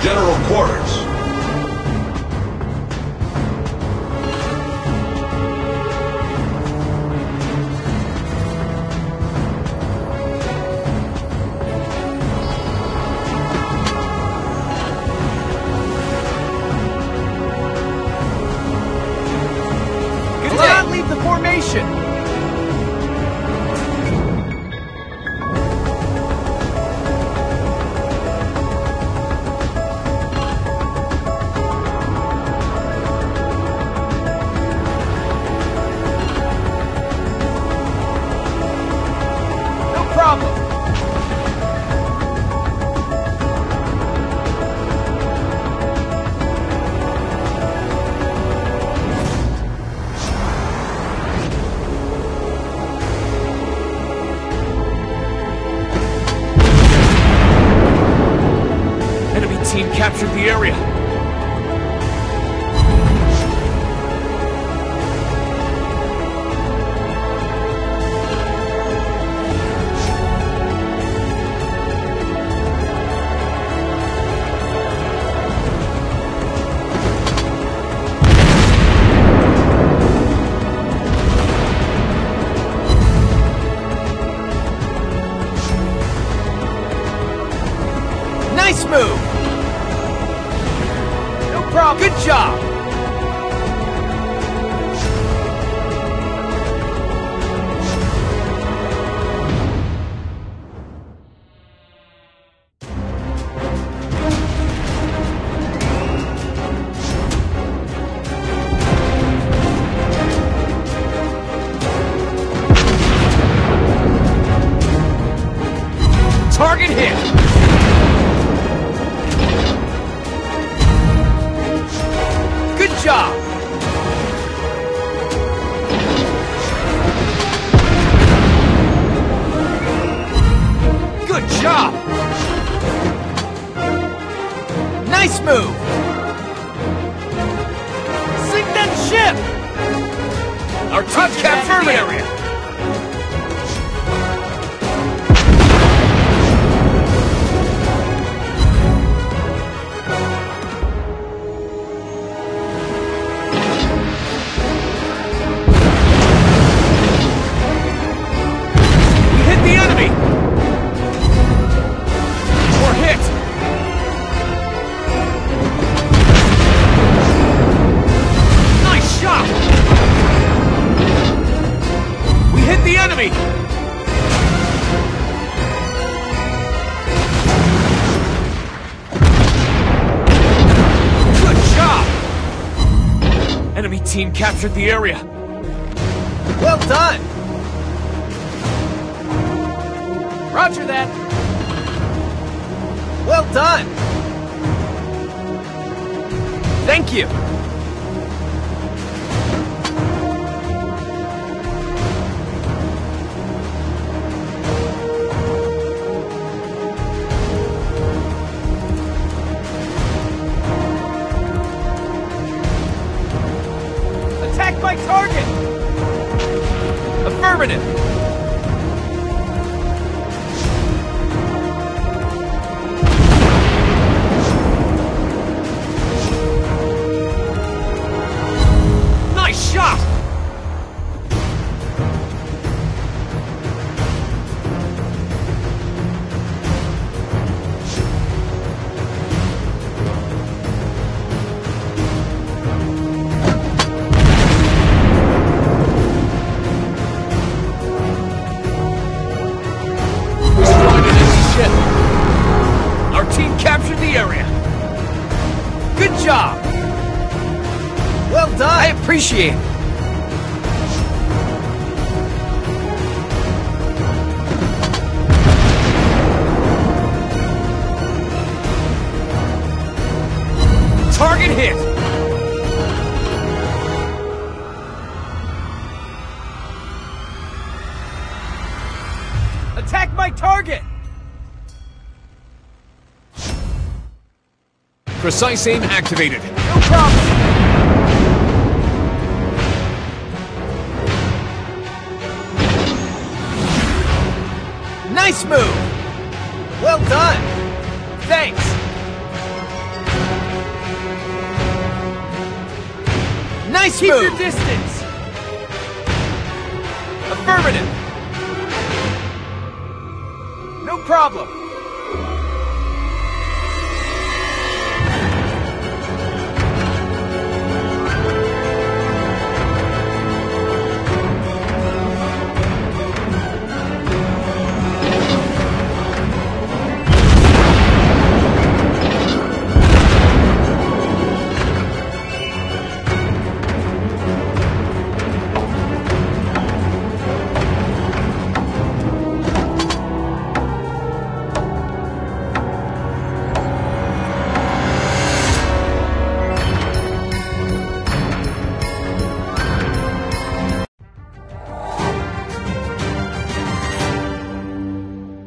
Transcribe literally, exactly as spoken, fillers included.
General quarters. Do not leave the formation! Team captured the area. Nice move! Good job! Target hit! Good job! Good job! Nice move! Sink that ship! Our team captured the area! Enemy team captured the area. Well done! Roger that! Well done! Thank you! My target! Affirmative! Nice shot! Captured the area. Good job. Well done. I appreciate it. Target hit. Attack my target. Precise aim activated. No problem. Nice move. Well done. Thanks. Nice Keep move! your distance! Affirmative! No problem!